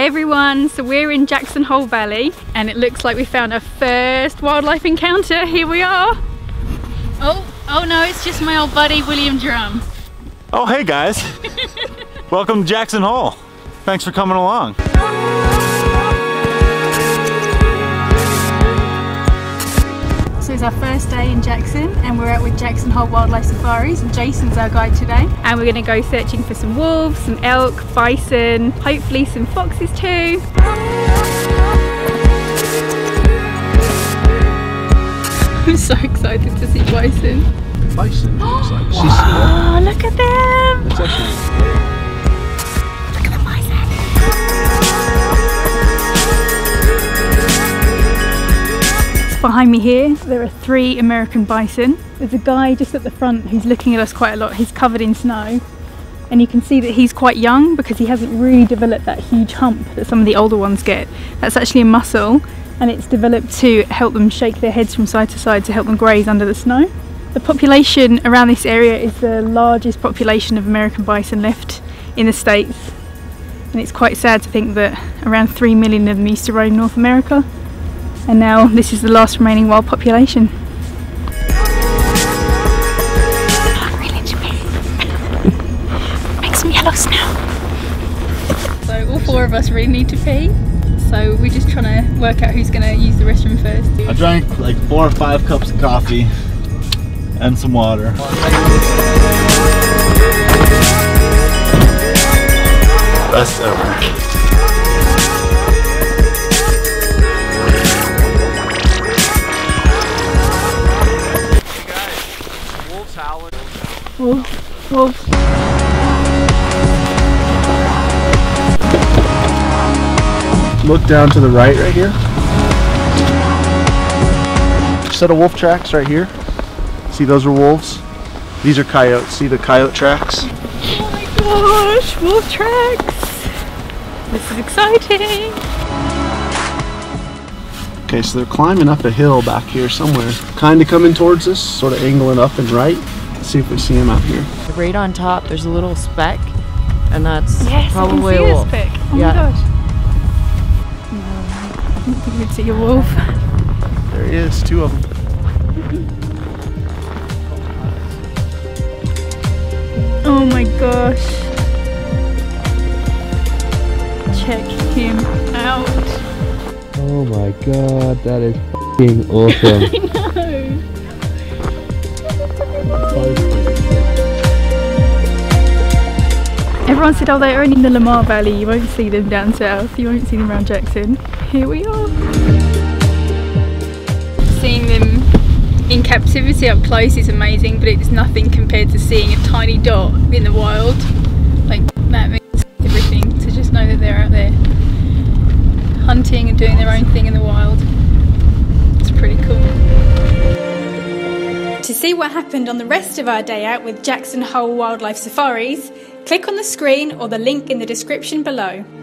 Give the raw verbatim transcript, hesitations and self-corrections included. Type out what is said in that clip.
Hey everyone, so we're in Jackson Hole Valley and it looks like we found our first wildlife encounter. Here we are. Oh, oh no, it's just my old buddy William Drum. Oh hey guys, welcome to Jackson Hole. Thanks for coming along. So it's our first day in Jackson and we're out with Jackson Hole Wildlife Safaris and Jason's our guide today. And we're going to go searching for some wolves, some elk, bison, hopefully some foxes too. I'm so excited to see bison. Bison looks like. Oh, look at them! It's actually... Look at the bison! Behind me here, there are three American bison. There's a guy just at the front who's looking at us quite a lot. He's covered in snow. And you can see that he's quite young because he hasn't really developed that huge hump that some of the older ones get. That's actually a muscle and it's developed to help them shake their heads from side to side to help them graze under the snow. The population around this area is the largest population of American bison left in the States. And it's quite sad to think that around three million of them used to roam North America. And now this is the last remaining wild population. Oh, really to me. Make some yellow snow. So all four of us really need to pee. So we're just trying to work out who's going to use the restroom first. I drank like four or five cups of coffee and some water. Best ever. Wolf, wolf. Look down to the right right here. Set of wolf tracks right here. See, those are wolves. These are coyotes. See the coyote tracks? Oh my gosh, wolf tracks. This is exciting. Okay, so they're climbing up a hill back here somewhere. Kind of coming towards us, sort of angling up and right. Let's see if we see them out here. Right on top, there's a little speck, and that's yes, probably I can see a wolf. A speck. Oh yeah. my gosh. No, I don't think we'd see a wolf. There he is, two of them. Oh my gosh. Check him out. Oh my god, that is f***ing awesome. I know. Everyone said, oh, they're only in the Lamar Valley, you won't see them down south, you won't see them around Jackson. Here we are. Seeing them in captivity up close is amazing, but it's nothing compared to seeing a tiny dot in the wild. Like, that means everything to just know that they're out there hunting and doing their own thing in the wild. It's pretty cool. To see what happened on the rest of our day out with Jackson Hole Wildlife Safaris, click on the screen or the link in the description below.